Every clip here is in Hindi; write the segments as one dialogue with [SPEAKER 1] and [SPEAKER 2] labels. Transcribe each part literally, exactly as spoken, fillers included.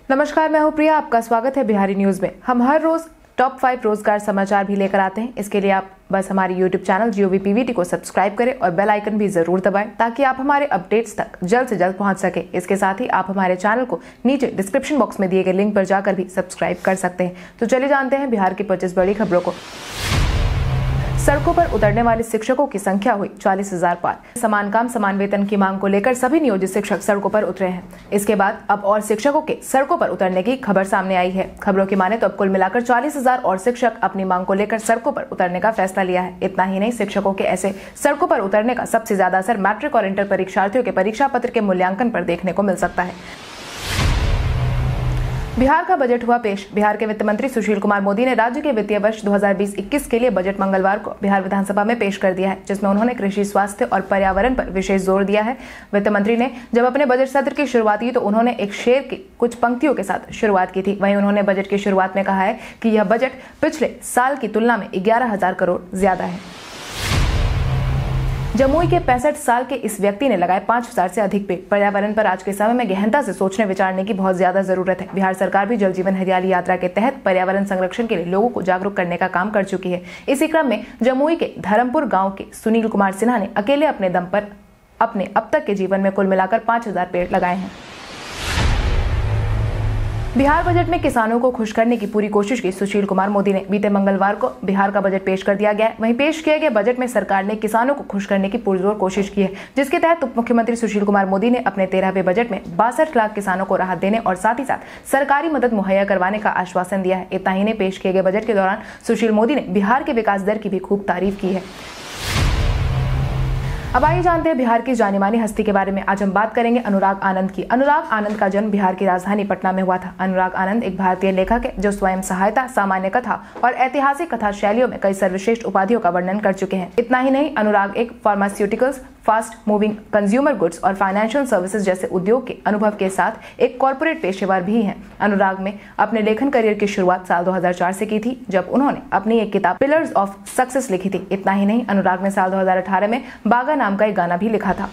[SPEAKER 1] नमस्कार, मैं हूं प्रिया। आपका स्वागत है बिहारी न्यूज में। हम हर रोज टॉप फाइव रोजगार समाचार भी लेकर आते हैं। इसके लिए आप बस हमारी यूट्यूब चैनल जीओवी पीवीटी को सब्सक्राइब करें और बेल आइकन भी जरूर दबाएं ताकि आप हमारे अपडेट्स तक जल्द से जल्द पहुंच सके। इसके साथ ही आप हमारे चैनल को नीचे डिस्क्रिप्शन बॉक्स में दिए गए लिंक पर जाकर भी सब्सक्राइब कर सकते हैं। तो चलिए जानते हैं बिहार की पच्चीस बड़ी खबरों को। सड़कों पर उतरने वाले शिक्षकों की संख्या हुई चालीस हजार पार। समान काम समान वेतन की मांग को लेकर सभी नियोजित शिक्षक सड़कों पर उतरे हैं। इसके बाद अब और शिक्षकों के सड़कों पर उतरने की खबर सामने आई है। खबरों की माने तो अब कुल मिलाकर चालीस हजार और शिक्षक अपनी मांग को लेकर सड़कों पर उतरने का फैसला लिया है। इतना ही नहीं, शिक्षकों के ऐसे सड़कों पर उतरने का सबसे ज्यादा असर मैट्रिक और इंटर परीक्षार्थियों के परीक्षा पत्र के मूल्यांकन पर देखने को मिल सकता है। बिहार का बजट हुआ पेश। बिहार के वित्त मंत्री सुशील कुमार मोदी ने राज्य के वित्तीय वर्ष दो हज़ार बीस इक्कीस के लिए बजट मंगलवार को बिहार विधानसभा में पेश कर दिया है, जिसमें उन्होंने कृषि, स्वास्थ्य और पर्यावरण पर विशेष जोर दिया है। वित्त मंत्री ने जब अपने बजट सत्र की शुरुआत की तो उन्होंने एक शेर की कुछ पंक्तियों के साथ शुरुआत की थी। वहीं उन्होंने बजट की शुरुआत में कहा है कि यह बजट पिछले साल की तुलना में ग्यारह हजार करोड़ ज्यादा है। जमुई के पैंसठ साल के इस व्यक्ति ने लगाए पांच हजार से अधिक पेड़। पर्यावरण पर आज के समय में गहनता से सोचने विचारने की बहुत ज्यादा जरूरत है। बिहार सरकार भी जल जीवन हरियाली यात्रा के तहत पर्यावरण संरक्षण के लिए लोगों को जागरूक करने का काम कर चुकी है। इसी क्रम में जमुई के धर्मपुर गांव के सुशील कुमार सिन्हा ने अकेले अपने दम पर अपने अब तक के जीवन में कुल मिलाकर पांच हजार पेड़ लगाए हैं। बिहार बजट में किसानों को खुश करने की पूरी कोशिश की सुशील कुमार मोदी ने। बीते मंगलवार को बिहार का बजट पेश कर दिया गया है। वहीं पेश किए गए बजट में सरकार ने किसानों को खुश करने की पुरजोर कोशिश की है, जिसके तहत उप मुख्यमंत्री सुशील कुमार मोदी ने अपने तेरहवें बजट में बासठ लाख किसानों को राहत देने और साथ ही साथ सरकारी मदद मुहैया करवाने का आश्वासन दिया है। इतना ही नहीं, पेश किए गए बजट के दौरान सुशील मोदी ने बिहार के विकास दर की भी खूब तारीफ की है। अब आइए जानते हैं बिहार की जानी मानी हस्ती के बारे में। आज हम बात करेंगे अनुराग आनंद की। अनुराग आनंद का जन्म बिहार की राजधानी पटना में हुआ था। अनुराग आनंद एक भारतीय लेखक है जो स्वयं सहायता, सामान्य कथा और ऐतिहासिक कथा शैलियों में कई सर्वश्रेष्ठ उपाधियों का वर्णन कर चुके हैं। इतना ही नहीं, अनुराग एक pharmaceuticals, fast moving consumer goods और फाइनेंशियल सर्विसेज जैसे उद्योग के अनुभव के साथ एक कॉर्पोरेट पेशेवर भी हैं। अनुराग ने अपने लेखन करियर की शुरुआत साल दो हज़ार चार से की थी, जब उन्होंने अपनी एक किताब पिलर्स ऑफ सक्सेस लिखी थी। इतना ही नहीं, अनुराग ने साल दो हज़ार अठारह में बागा नाम का एक गाना भी लिखा था।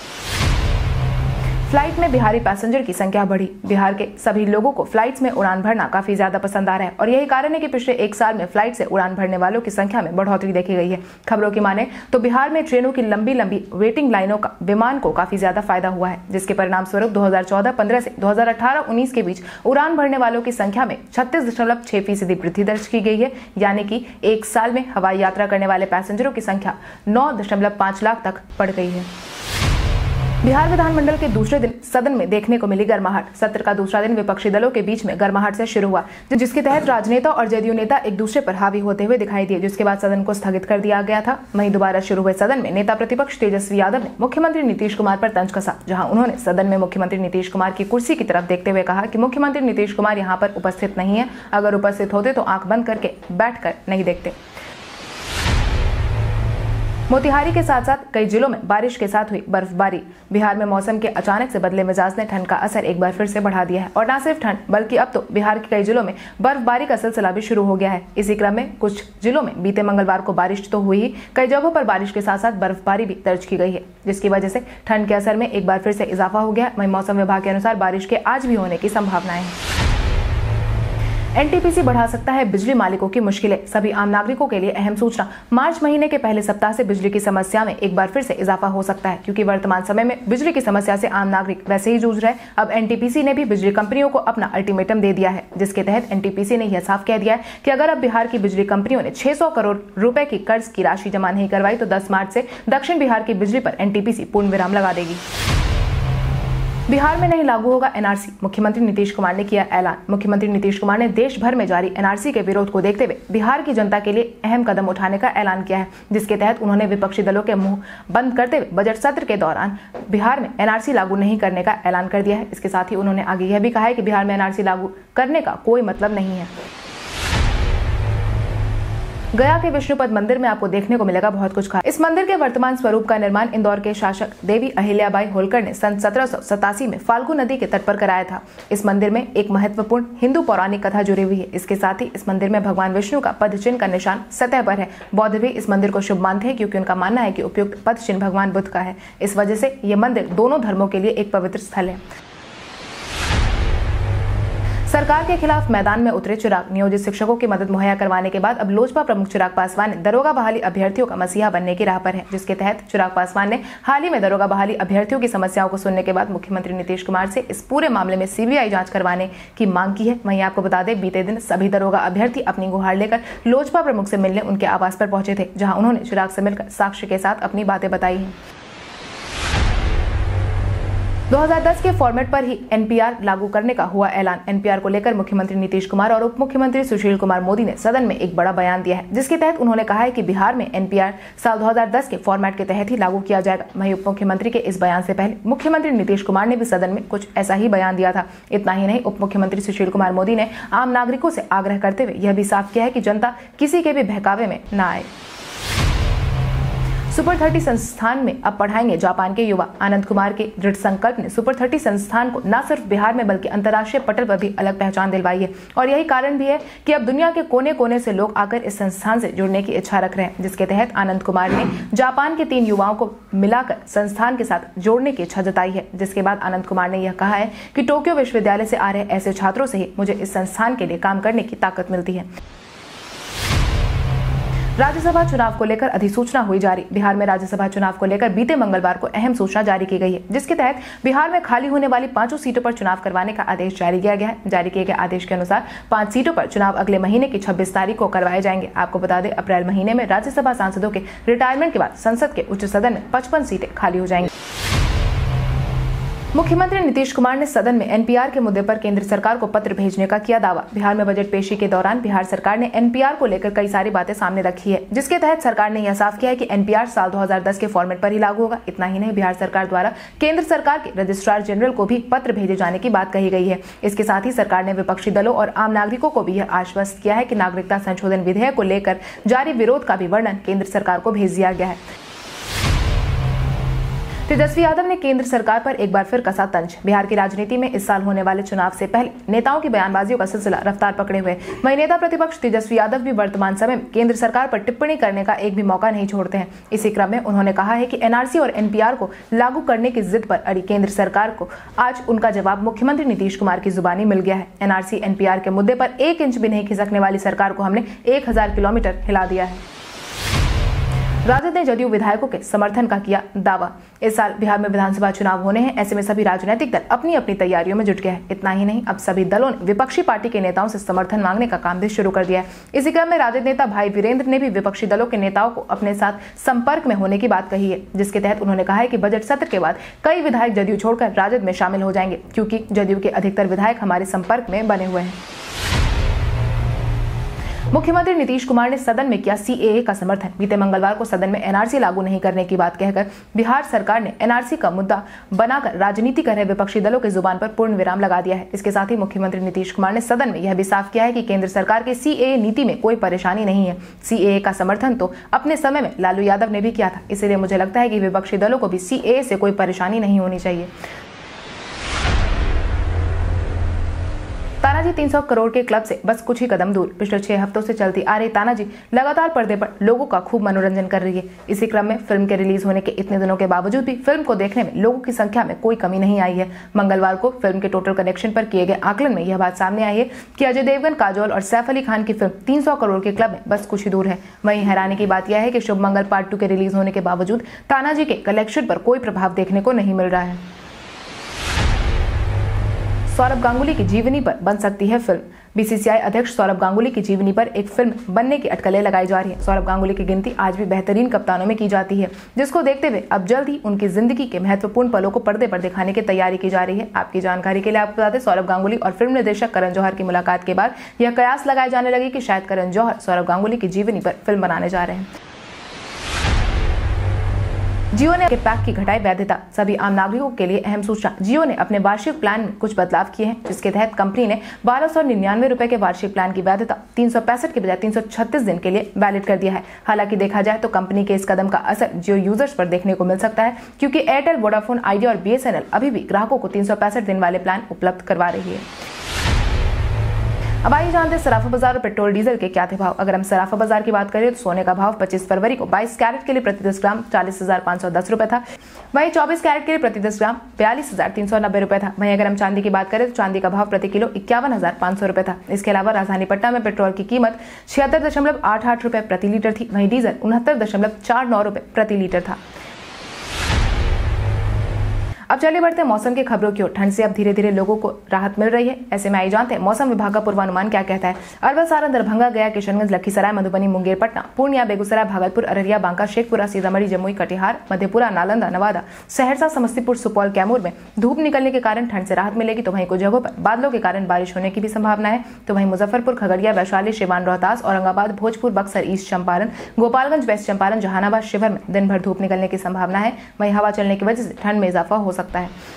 [SPEAKER 1] फ्लाइट में बिहारी पैसेंजर की संख्या बढ़ी। बिहार के सभी लोगों को फ्लाइट्स में उड़ान भरना काफी ज्यादा पसंद आ रहा है और यही कारण है कि पिछले एक साल में फ्लाइट से उड़ान भरने वालों की संख्या में बढ़ोतरी देखी गई है। खबरों की माने तो बिहार में ट्रेनों की लंबी लंबी वेटिंग लाइनों का विमान को काफी ज्यादा फायदा हुआ है, जिसके परिणाम स्वरूप दो हज़ार चौदह पंद्रह से दो हज़ार अठारह उन्नीस के बीच उड़ान भरने वालों की संख्या में छत्तीस दशमलव छह फीसदी वृद्धि दर्ज की गई है। यानी कि एक साल में हवाई यात्रा करने वाले पैसेंजरों की संख्या नौ दशमलव पांच लाख तक बढ़ गई है। बिहार विधानमंडल के दूसरे दिन सदन में देखने को मिली गर्माहट। सत्र का दूसरा दिन विपक्षी दलों के बीच में गर्माहट से शुरू हुआ, जिसके तहत राजनेता और जेडीयू नेता एक दूसरे पर हावी होते हुए दिखाई दिए, जिसके बाद सदन को स्थगित कर दिया गया था। वहीं दोबारा शुरू हुए सदन में नेता प्रतिपक्ष तेजस्वी यादव ने मुख्यमंत्री नीतीश कुमार पर तंज कसा, जहां उन्होंने सदन में मुख्यमंत्री नीतीश कुमार की कुर्सी की तरफ देखते हुए कहा कि मुख्यमंत्री नीतीश कुमार यहाँ पर उपस्थित नहीं है। अगर उपस्थित होते तो आंख बंद करके बैठ कर नहीं देखते। मोतिहारी के साथ साथ कई जिलों में बारिश के साथ हुई बर्फबारी। बिहार में मौसम के अचानक से बदले मिजाज ने ठंड का असर एक बार फिर से बढ़ा दिया है और न सिर्फ ठंड बल्कि अब तो बिहार के कई जिलों में बर्फबारी का सिलसिला भी शुरू हो गया है। इसी क्रम में कुछ जिलों में बीते मंगलवार को बारिश तो हुई ही, कई जगहों पर बारिश के साथ साथ बर्फबारी भी दर्ज की गई है, जिसकी वजह से ठंड के असर में एक बार फिर से इजाफा हो गया। वहीं मौसम विभाग के अनुसार बारिश के आज भी होने की संभावनाएं हैं। एनटीपीसी बढ़ा सकता है बिजली मालिकों की मुश्किलें। सभी आम नागरिकों के लिए अहम सूचना। मार्च महीने के पहले सप्ताह से बिजली की समस्या में एक बार फिर से इजाफा हो सकता है, क्योंकि वर्तमान समय में बिजली की समस्या से आम नागरिक वैसे ही जूझ रहे हैं। अब एनटीपीसी ने भी बिजली कंपनियों को अपना अल्टीमेटम दे दिया है, जिसके तहत एनटीपीसी ने यह साफ कह दिया है कि अगर अब बिहार की बिजली कंपनियों ने छह सौ करोड़ रुपए की कर्ज की राशि जमा नहीं करवाई तो दस मार्च से दक्षिण बिहार की बिजली पर एनटीपीसी पूर्ण विराम लगा देगी। बिहार में नहीं लागू होगा एनआरसी। मुख्यमंत्री नीतीश कुमार ने किया ऐलान। मुख्यमंत्री नीतीश कुमार ने देश भर में जारी एनआरसी के विरोध को देखते हुए बिहार की जनता के लिए अहम कदम उठाने का ऐलान किया है, जिसके तहत उन्होंने विपक्षी दलों के मुंह बंद करते हुए बजट सत्र के दौरान बिहार में एनआरसी लागू नहीं करने का ऐलान कर दिया है। इसके साथ ही उन्होंने आगे यह भी कहा है कि बिहार में एनआरसी लागू करने का कोई मतलब नहीं है। गया के विष्णुपद मंदिर में आपको देखने को मिलेगा बहुत कुछ खास। इस मंदिर के वर्तमान स्वरूप का निर्माण इंदौर के शासक देवी अहिल्याबाई होलकर ने सन सत्रह सौ सतासी में फाल्गु नदी के तट पर कराया था। इस मंदिर में एक महत्वपूर्ण हिंदू पौराणिक कथा जुड़ी हुई है। इसके साथ ही इस मंदिर में भगवान विष्णु का पद चिन्ह का निशान सतह पर है। बौद्ध भी इस मंदिर को शुभ मानते हैं, क्योंकि उनका मानना है कि उपयुक्त पद चिन्ह भगवान बुद्ध का है। इस वजह से ये मंदिर दोनों धर्मों के लिए एक पवित्र स्थल है। सरकार के खिलाफ मैदान में उतरे चिराग, नियोजित शिक्षकों की मदद मुहैया करवाने के बाद अब लोजपा प्रमुख चिराग पासवान ने दरोगा बहाली अभ्यर्थियों का मसीहा बनने की राह पर है, जिसके तहत चिराग पासवान ने हाल ही में दरोगा बहाली अभ्यर्थियों की समस्याओं को सुनने के बाद मुख्यमंत्री नीतीश कुमार से इस पूरे मामले में सीबीआई जांच करवाने की मांग की है। वहीं आपको बता दें, बीते दिन सभी दरोगा अभ्यर्थी अपनी गुहार लेकर लोजपा प्रमुख से मिलने उनके आवास पर पहुंचे थे, जहां उन्होंने चिराग से मिलकर साक्ष्य के साथ अपनी बातें बताई हैं। दो हज़ार दस के फॉर्मेट पर ही एनपीआर लागू करने का हुआ ऐलान। एनपीआर को लेकर मुख्यमंत्री नीतीश कुमार और उप मुख्यमंत्री सुशील कुमार मोदी ने सदन में एक बड़ा बयान दिया है, जिसके तहत उन्होंने कहा है कि बिहार में एनपीआर साल दो हज़ार दस के फॉर्मेट के तहत ही लागू किया जाएगा। वहीं उप मुख्यमंत्री के इस बयान से पहले मुख्यमंत्री नीतीश कुमार ने भी सदन में कुछ ऐसा ही बयान दिया था। इतना ही नहीं, उप मुख्यमंत्री सुशील कुमार मोदी ने आम नागरिकों से आग्रह करते हुए यह भी साफ किया है कि जनता किसी के भी बहकावे में न आए। सुपर थर्टी संस्थान में अब पढ़ाएंगे जापान के युवा। आनंद कुमार के दृढ़ संकल्प ने सुपर थर्टी संस्थान को न सिर्फ बिहार में बल्कि अंतर्राष्ट्रीय पटल पर भी अलग पहचान दिलवाई है, और यही कारण भी है कि अब दुनिया के कोने कोने से लोग आकर इस संस्थान से जुड़ने की इच्छा रख रहे हैं, जिसके तहत आनंद कुमार ने जापान के तीन युवाओं को मिलाकर संस्थान के साथ जोड़ने की इच्छा जताई है। जिसके बाद आनंद कुमार ने यह कहा है कि टोक्यो विश्वविद्यालय से आ रहे ऐसे छात्रों से ही मुझे इस संस्थान के लिए काम करने की ताकत मिलती है। राज्यसभा चुनाव को लेकर अधिसूचना हुई जारी। बिहार में राज्यसभा चुनाव को लेकर बीते मंगलवार को अहम सूचना जारी की गई है, जिसके तहत बिहार में खाली होने वाली पांचों सीटों पर चुनाव करवाने का आदेश जारी किया गया है। जारी किए गए आदेश के अनुसार पांच सीटों पर चुनाव अगले महीने की छब्बीस तारीख को करवाए जाएंगे। आपको बता दें, अप्रैल महीने में राज्यसभा सांसदों के रिटायरमेंट के बाद संसद के उच्च सदन में पचपन सीटें खाली हो जाएंगी। मुख्यमंत्री नीतीश कुमार ने सदन में एनपीआर के मुद्दे पर केंद्र सरकार को पत्र भेजने का किया दावा। बिहार में बजट पेशी के दौरान बिहार सरकार ने एनपीआर को लेकर कई सारी बातें सामने रखी है, जिसके तहत सरकार ने यह साफ किया है कि एनपीआर साल दो हज़ार दस के फॉर्मेट पर ही लागू होगा। इतना ही नहीं, बिहार सरकार द्वारा केंद्र सरकार के रजिस्ट्रार जनरल को भी पत्र भेजे जाने की बात कही गई है। इसके साथ ही सरकार ने विपक्षी दलों और आम नागरिकों को भी यह आश्वस्त किया है कि नागरिकता संशोधन विधेयक को लेकर जारी विरोध का भी वर्णन केंद्र सरकार को भेज दिया गया है। तेजस्वी यादव ने केंद्र सरकार पर एक बार फिर कसा तंज। बिहार की राजनीति में इस साल होने वाले चुनाव से पहले नेताओं की बयानबाजियों का सिलसिला रफ्तार पकड़े हुए। वहीं नेता प्रतिपक्ष तेजस्वी यादव भी वर्तमान समय में केंद्र सरकार पर टिप्पणी करने का एक भी मौका नहीं छोड़ते हैं। इसी क्रम में उन्होंने कहा है कि एनआरसी और एनपीआर को लागू करने की जिद पर अड़ी केंद्र सरकार को आज उनका जवाब मुख्यमंत्री नीतीश कुमार की जुबानी मिल गया है। एनआरसी एनपीआर के मुद्दे पर एक इंच भी नहीं खिसकने वाली सरकार को हमने एक हजार किलोमीटर हिला दिया है। राजद ने जदयू विधायकों के समर्थन का किया दावा। इस साल बिहार में विधानसभा चुनाव होने हैं, ऐसे में सभी राजनीतिक दल अपनी अपनी तैयारियों में जुट गए हैं। इतना ही नहीं, अब सभी दलों ने विपक्षी पार्टी के नेताओं से समर्थन मांगने का काम भी शुरू कर दिया है। इसी क्रम में राजद नेता भाई वीरेंद्र ने भी विपक्षी दलों के नेताओं को अपने साथ संपर्क में होने की बात कही है, जिसके तहत उन्होंने कहा है कि बजट सत्र के बाद कई विधायक जदयू छोड़कर राजद में शामिल हो जाएंगे, क्योंकि जदयू के अधिकतर विधायक हमारे संपर्क में बने हुए हैं। मुख्यमंत्री नीतीश कुमार ने सदन में किया सीएए का समर्थन। बीते मंगलवार को सदन में एनआरसी लागू नहीं करने की बात कहकर बिहार सरकार ने एनआरसी का मुद्दा बनाकर राजनीति कर रहे विपक्षी दलों की जुबान पर पूर्ण विराम लगा दिया है। इसके साथ ही मुख्यमंत्री नीतीश कुमार ने सदन में यह भी साफ किया है कि केंद्र सरकार की सीएए नीति में कोई परेशानी नहीं है। सीएए का समर्थन तो अपने समय में लालू यादव ने भी किया था, इसलिए मुझे लगता है कि विपक्षी दलों को भी सीएए से कोई परेशानी नहीं होनी चाहिए। तानाजी तीन सौ करोड़ के क्लब से बस कुछ ही कदम दूर। पिछले छह हफ्तों से चलती आ रही तानाजी लगातार पर्दे पर लोगों का खूब मनोरंजन कर रही है। इसी क्रम में फिल्म के रिलीज होने के इतने दिनों के बावजूद भी फिल्म को देखने में लोगों की संख्या में कोई कमी नहीं आई है। मंगलवार को फिल्म के टोटल कलेक्शन पर किए गए आकलन में यह बात सामने आई है कि अजय देवगन, काजोल और सैफ अली खान की फिल्म तीन सौ करोड़ के क्लब में बस कुछ ही दूर है। वहीं हैरानी की बात यह है कि शुभ मंगल पार्ट टू के रिलीज होने के बावजूद तानाजी के कलेक्शन पर कोई प्रभाव देखने को नहीं मिल रहा है। सौरभ गांगुली की जीवनी पर बन सकती है फिल्म। बीसीसीआई अध्यक्ष सौरभ गांगुली की जीवनी पर एक फिल्म बनने की अटकलें लगाई जा रही है। सौरभ गांगुली की गिनती आज भी बेहतरीन कप्तानों में की जाती है, जिसको देखते हुए अब जल्द ही उनकी जिंदगी के महत्वपूर्ण पलों को पर्दे पर दिखाने की तैयारी की जा रही है। आपकी जानकारी के लिए आपको बता दें, सौरभ गांगुली और फिल्म निर्देशक करण जौहर की मुलाकात के बाद यह कयास लगाए जाने लगे कि शायद करण जौहर सौरभ गांगुली की जीवनी पर फिल्म बनाने जा रहे हैं। जियो ने पैक की घटाई वैधता। सभी आम नागरिकों के लिए अहम सूचना। जियो ने अपने वार्षिक प्लान में कुछ बदलाव किए हैं, जिसके तहत कंपनी ने बारह सौ निन्यानवे रुपए के वार्षिक प्लान की वैधता तीन सौ पैंसठ के बजाय तीन सौ छत्तीस दिन के लिए वैलिड कर दिया है। हालांकि देखा जाए तो कंपनी के इस कदम का असर जियो यूजर्स पर देखने को मिल सकता है, क्योंकि एयरटेल, वोडाफोन आइडिया और बीएसएनएल अभी भी ग्राहकों को तीन सौ पैंसठ दिन वाले प्लान उपलब्ध करवा रही है। अब आइए जानते हैं सराफा बाजार और पेट्रोल डीजल के क्या थे भाव। अगर हम सराफा बाजार की बात करें तो सोने का भाव पच्चीस फरवरी को बाईस कैरेट के लिए प्रति दस ग्राम चालीस हजार पाँच सौ दस रुपए था। वहीं चौबीस कैरेट के लिए प्रति दस ग्राम बयालीस हजार तीन सौ नब्बे रुपए था। वहीं अगर हम चांदी की बात करें तो चांदी का भाव प्रति किलो इक्यावन हजार पाँच सौ रुपए था। इसके अलावा राजधानी पटना में पेट्रोल की कीमत छिहत्तर दशमलव आठ आठ रुपए प्रति लीटर थी। वहीं डीजल उनहत्तर दशमलव चार नौ रुपए प्रति लीटर था। अब चलिए बढ़ते हैं मौसम की खबरों की ओर। ठंड से अब धीरे धीरे लोगों को राहत मिल रही है। ऐसे में आइए जानते हैं मौसम विभाग का पूर्वानुमान क्या कहता है। अरवल, सारण, दरभंगा, गया, किशनगंज, लखीसराय, मधुबनी, मुंगेर, पटना, पूर्णिया, बेगूसराय, भागलपुर, अररिया, बांका, शेखपुरा, सीतामढ़ी, जमुई, कटिहार, मधेपुरा, नालंदा, नवादा, सहरसा, समस्तीपुर, सुपौल, कैमूर में धूप निकलने के कारण ठंड से राहत मिलेगी। तो वहीं कुछ जगहों पर बादलों के कारण बारिश होने की भी संभावना है। तो वहीं मुजफ्फरपुर, खगड़िया, वैशाली, सिवान, रोहतास, औरंगाबाद, भोजपुर, बक्सर, ईस्ट चंपारण, गोपालगंज, वेस्ट चंपारण, जहानाबाद, शिवहर में दिन भर धूप निकलने की संभावना है। वहीं हवा चलने की वजह से ठंड में इजाफा हो सकता है।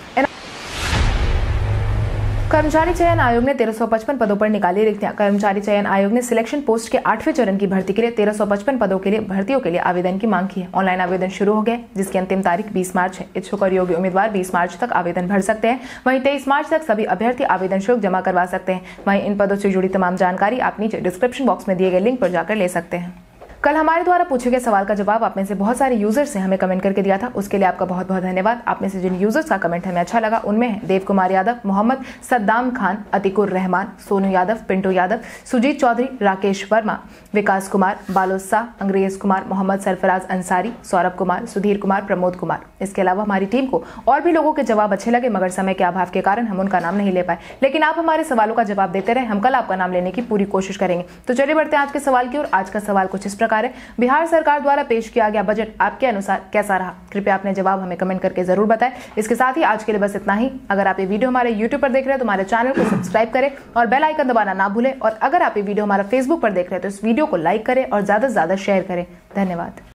[SPEAKER 1] कर्मचारी चयन आयोग ने तेरह सौ पचपन पदों पर निकाली रिक्तियां। कर्मचारी चयन आयोग ने सिलेक्शन पोस्ट के आठवें चरण की भर्ती के लिए तेरह सौ पचपन पदों के लिए भर्तियों के लिए आवेदन की मांग की है। ऑनलाइन आवेदन शुरू हो गए, जिसकी अंतिम तारीख बीस मार्च है। इच्छुक और योग्य उम्मीदवार बीस मार्च तक आवेदन भर सकते हैं। वहीं तेईस मार्च तक सभी अभ्यर्थी आवेदन शुल्क जमा करवा सकते हैं। वहीं इन पदों से जुड़ी तमाम जानकारी आप नीचे डिस्क्रिप्शन बॉक्स में दिए गए लिंक पर जाकर ले सकते हैं। कल हमारे द्वारा पूछे गए सवाल का जवाब आप में से बहुत सारे यूजर्स ने हमें कमेंट करके दिया था। उसके लिए आपका बहुत बहुत धन्यवाद। आप में से जिन यूजर्स का कमेंट हमें अच्छा लगा उनमें है देव कुमार यादव, मोहम्मद सद्दाम खान, अतिकुर रहमान, सोनू यादव, पिंटू यादव, सुजीत चौधरी, राकेश वर्मा, विकास कुमार, बालोद शाह, अंग्रेज कुमार, मोहम्मद सरफराज अंसारी, सौरभ कुमार, सुधीर कुमार, प्रमोद कुमार। इसके अलावा हमारी टीम को और भी लोगों के जवाब अच्छे लगे, मगर समय के अभाव के कारण हम उनका नाम नहीं ले पाए। लेकिन आप हमारे सवालों का जवाब देते रहे, हम कल आपका नाम लेने की पूरी कोशिश करेंगे। तो चलिए बढ़ते हैं आज के सवाल की ओर। आज का सवाल कुछ इस प्रकार है। बिहार सरकार द्वारा पेश किया गया बजट आपके अनुसार कैसा रहा? कृपया अपने जवाब हमें कमेंट करके जरूर बताएं। इसके साथ ही आज के लिए बस इतना ही। अगर आप ये वीडियो हमारे यूट्यूब पर देख रहे हैं तो हमारे चैनल को सब्सक्राइब करें और बेल आइकन दबाना ना भूलें। और अगर आप ये वीडियो हमारा फेसबुक पर देख रहे हैं तो इस वीडियो को लाइक करें और ज्यादा से ज्यादा शेयर करें। धन्यवाद।